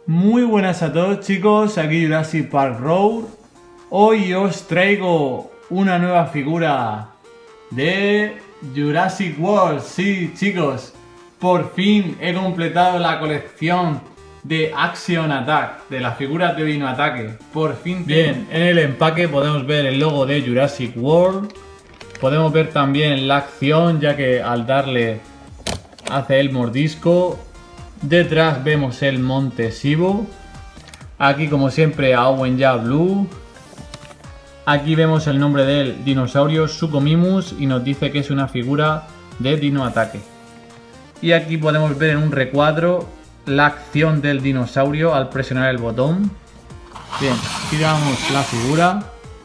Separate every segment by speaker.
Speaker 1: Muy buenas a todos chicos, aquí Jurassic Park Road. Hoy os traigo una nueva figura de Jurassic World. Sí chicos, por fin he completado la colección de Action Attack, de las figuras de Dino Ataque. Por fin. Bien, en el empaque podemos ver el logo de Jurassic World. Podemos ver también la acción, ya que al darle hace el mordisco. Detrás vemos el Monte Sibo. Aquí como siempre Owen Ya Blue. Aquí vemos el nombre del dinosaurio Suchomimus y nos dice que es una figura de Dino Ataque. Y aquí podemos ver en un recuadro la acción del dinosaurio al presionar el botón. Bien, giramos la figura.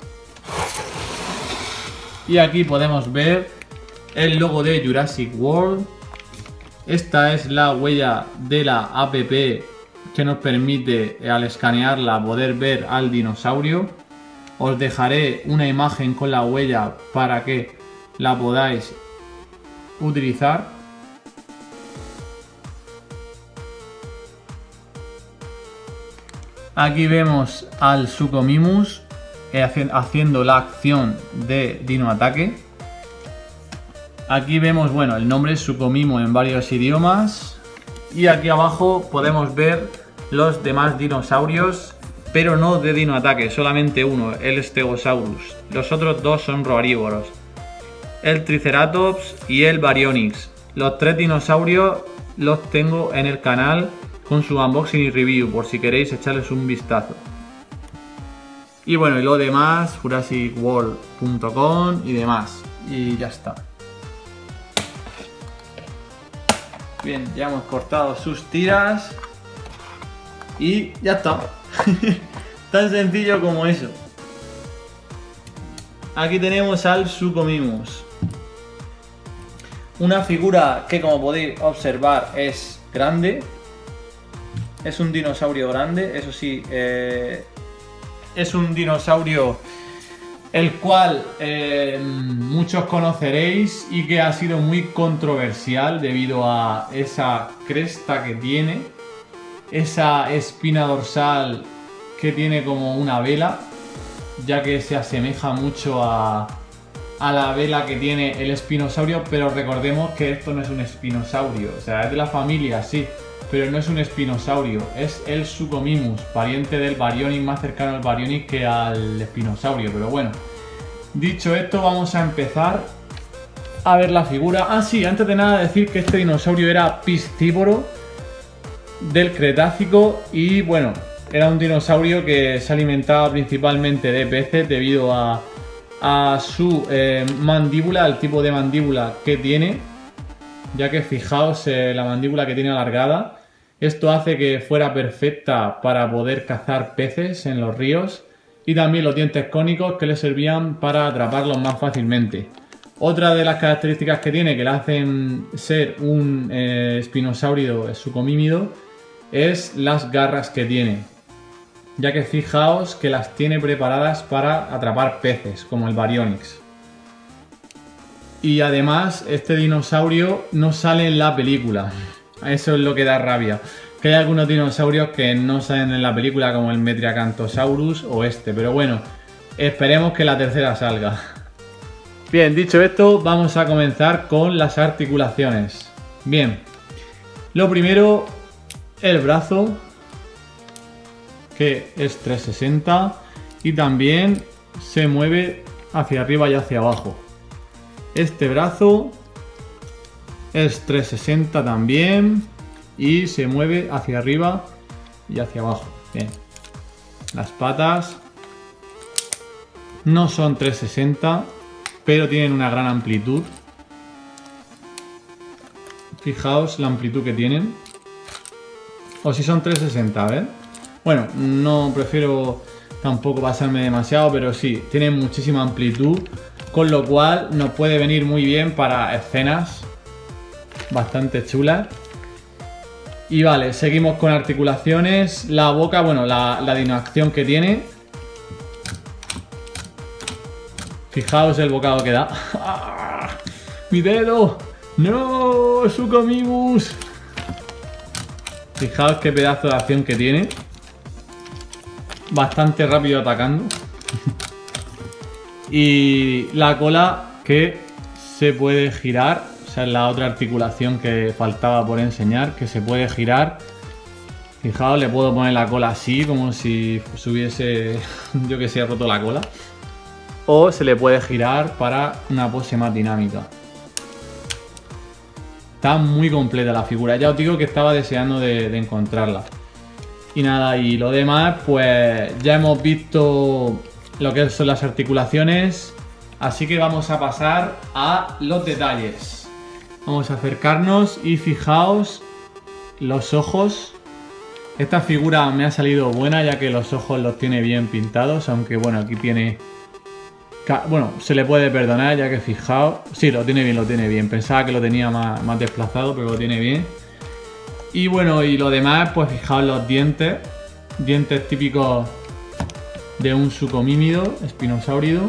Speaker 1: Y aquí podemos ver el logo de Jurassic World. Esta es la huella de la app que nos permite al escanearla poder ver al dinosaurio. Os dejaré una imagen con la huella para que la podáis utilizar. Aquí vemos al Suchomimus haciendo la acción de Dino Ataque. Aquí vemos, bueno, el nombre es Suchomimus en varios idiomas. Y aquí abajo podemos ver los demás dinosaurios, pero no de Dino Ataque, solamente uno, el Stegosaurus. Los otros dos son roarívoros, el Triceratops y el Baryonyx. Los tres dinosaurios los tengo en el canal con su unboxing y review, por si queréis echarles un vistazo. Y bueno, y lo demás, JurassicWorld.com y demás. Y ya está. Bien, ya hemos cortado sus tiras y ya está. Tan sencillo como eso. Aquí tenemos al Suchomimus. Una figura que, como podéis observar, es grande. Es un dinosaurio grande, eso sí. Es un dinosaurio el cual muchos conoceréis y que ha sido muy controversial debido a esa cresta que tiene, esa espina dorsal que tiene como una vela, ya que se asemeja mucho a la vela que tiene el espinosaurio, pero recordemos que esto no es un espinosaurio, o sea, es de la familia, sí, pero no es un espinosaurio, es el Suchomimus, pariente del Baryonyx, más cercano al Baryonyx que al espinosaurio. Pero bueno, dicho esto, vamos a empezar a ver la figura. Ah, sí, antes de nada decir que este dinosaurio era piscívoro del Cretácico y bueno, era un dinosaurio que se alimentaba principalmente de peces debido a su mandíbula, el tipo de mandíbula que tiene, ya que fijaos la mandíbula que tiene alargada. Esto hace que fuera perfecta para poder cazar peces en los ríos y también los dientes cónicos que le servían para atraparlos más fácilmente. Otra de las características que tiene que le hacen ser un espinosaurio sucomímido es las garras que tiene, ya que fijaos que las tiene preparadas para atrapar peces como el Baryonyx. Y además este dinosaurio no sale en la película. Eso es lo que da rabia. Que hay algunos dinosaurios que no salen en la película, como el Metriacanthosaurus o este. Pero bueno, esperemos que la tercera salga. Bien, dicho esto, vamos a comenzar con las articulaciones. Bien, lo primero, el brazo, que es 360 y también se mueve hacia arriba y hacia abajo. Este brazo es 360 también y se mueve hacia arriba y hacia abajo. Bien. Las patas no son 360, pero tienen una gran amplitud. Fijaos la amplitud que tienen. O si son 360, a ver. Bueno, no prefiero tampoco pasarme demasiado, pero sí, tienen muchísima amplitud, con lo cual nos puede venir muy bien para escenas bastante chulas. Y vale, seguimos con articulaciones. La boca, bueno, la dinoacción que tiene. Fijaos el bocado que da. ¡Ah! ¡Mi dedo! ¡No! ¡Suchomimus! Fijaos qué pedazo de acción que tiene. Bastante rápido atacando. Y la cola que se puede girar. O sea, es la otra articulación que faltaba por enseñar, que se puede girar. Fijaos, le puedo poner la cola así, como si se hubiese, yo que sé, roto la cola. O se le puede girar para una pose más dinámica. Está muy completa la figura. Ya os digo que estaba deseando de encontrarla. Y nada, y lo demás, pues ya hemos visto lo que son las articulaciones. Así que vamos a pasar a los detalles. Vamos a acercarnos y fijaos los ojos. Esta figura me ha salido buena ya que los ojos los tiene bien pintados. Aunque bueno, aquí tiene... Bueno, se le puede perdonar ya que fijaos... Sí, lo tiene bien. Pensaba que lo tenía más desplazado, pero lo tiene bien. Y bueno, y lo demás, pues fijaos los dientes. Dientes típicos de un sucomímido, espinosáurido.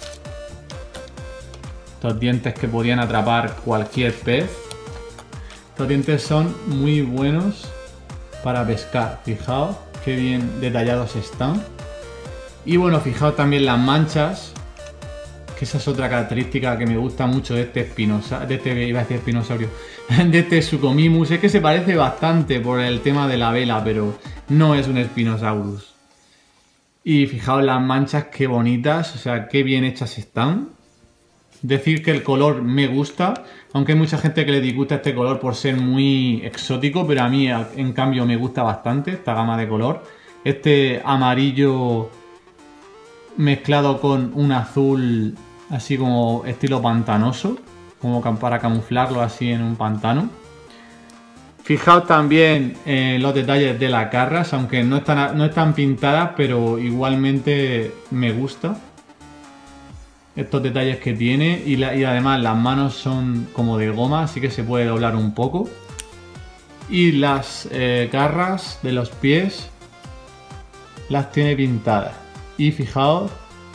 Speaker 1: Estos dientes que podían atrapar cualquier pez. Estos dientes son muy buenos para pescar. Fijaos qué bien detallados están. Y bueno, fijaos también las manchas. Que esa es otra característica que me gusta mucho de este espinosaurio. De este Suchomimus. Es que se parece bastante por el tema de la vela, pero no es un Spinosaurus. Y fijaos las manchas, qué bonitas. O sea, qué bien hechas están. Decir que el color me gusta, aunque hay mucha gente que le disgusta este color por ser muy exótico, pero a mí en cambio me gusta bastante esta gama de color. Este amarillo mezclado con un azul así como estilo pantanoso, como para camuflarlo así en un pantano. Fijaos también en los detalles de las garras, aunque no están pintadas, pero igualmente me gusta. Estos detalles que tiene y además las manos son como de goma, así que se puede doblar un poco. Y las garras de los pies las tiene pintadas. Y fijaos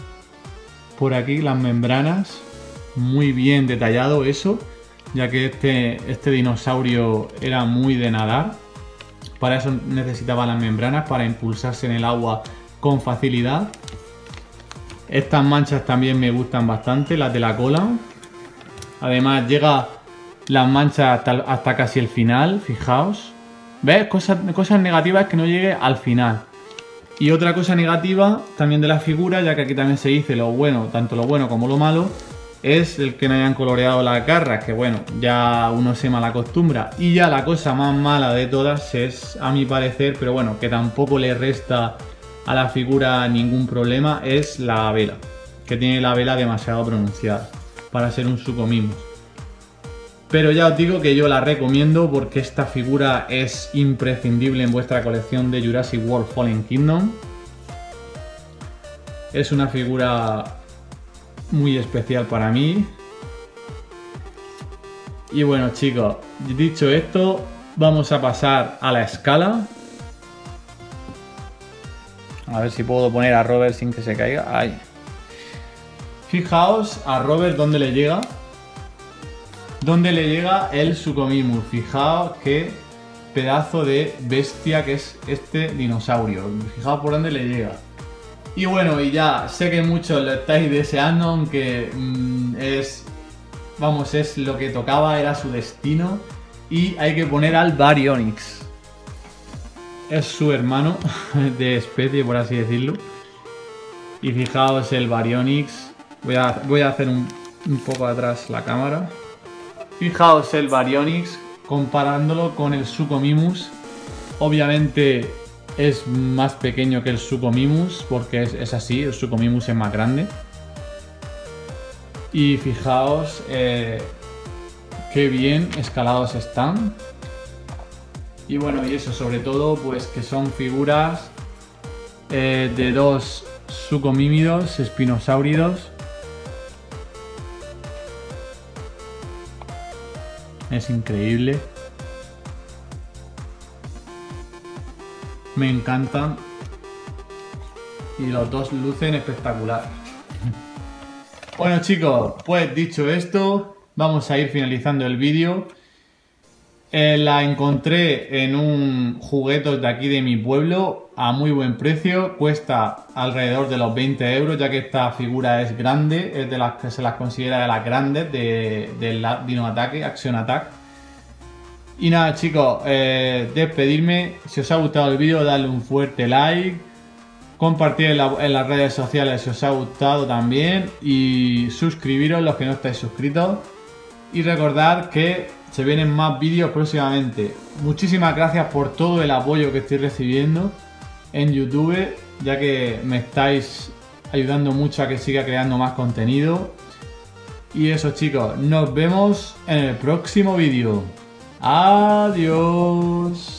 Speaker 1: por aquí las membranas, muy bien detallado eso, ya que este dinosaurio era muy de nadar. Para eso necesitaba las membranas, para impulsarse en el agua con facilidad. Estas manchas también me gustan bastante, las de la cola. Además llega las manchas hasta casi el final, fijaos. ¿Ves? Cosas negativas es que no llegue al final. Y otra cosa negativa también de la figura, ya que aquí también se dice lo bueno, tanto lo bueno como lo malo, es el que no hayan coloreado las garras, que bueno, ya uno se malacostumbra. Y ya la cosa más mala de todas es, a mi parecer, pero bueno, que tampoco le resta a la figura ningún problema, es la vela, que tiene la vela demasiado pronunciada para ser un Suchomimus. Pero ya os digo que yo la recomiendo porque esta figura es imprescindible en vuestra colección de Jurassic World Fallen Kingdom. Es una figura muy especial para mí. Y bueno, chicos, dicho esto, vamos a pasar a la escala. A ver si puedo poner a Robert sin que se caiga. Ahí. Fijaos a Robert dónde le llega. Dónde le llega el Suchomimus. Fijaos qué pedazo de bestia que es este dinosaurio. Fijaos por dónde le llega. Y bueno, y ya sé que muchos lo estáis deseando, aunque es lo que tocaba, era su destino. Y hay que poner al Baryonyx. Es su hermano de especie, por así decirlo. Y fijaos el Baryonyx. Voy a hacer un poco atrás la cámara. Fijaos el Baryonyx comparándolo con el Suchomimus. Obviamente es más pequeño que el Suchomimus porque es así, el Suchomimus es más grande. Y fijaos qué bien escalados están. Y bueno, y eso sobre todo, pues que son figuras de dos sucomímidos espinosáuridos. Es increíble. Me encantan. Y los dos lucen espectacular. Bueno chicos, pues dicho esto, vamos a ir finalizando el vídeo. La encontré en un juguetos de aquí de mi pueblo a muy buen precio, cuesta alrededor de los 20 euros, ya que esta figura es grande, es de las que se las considera de las grandes del Dino Ataque, Action Attack. Y nada chicos, despedirme. Si os ha gustado el vídeo, dadle un fuerte like, compartir en las redes sociales si os ha gustado también, y suscribiros los que no estáis suscritos. Y recordad que se vienen más vídeos próximamente. Muchísimas gracias por todo el apoyo que estoy recibiendo en YouTube, ya que me estáis ayudando mucho a que siga creando más contenido. Y eso chicos, nos vemos en el próximo vídeo. Adiós.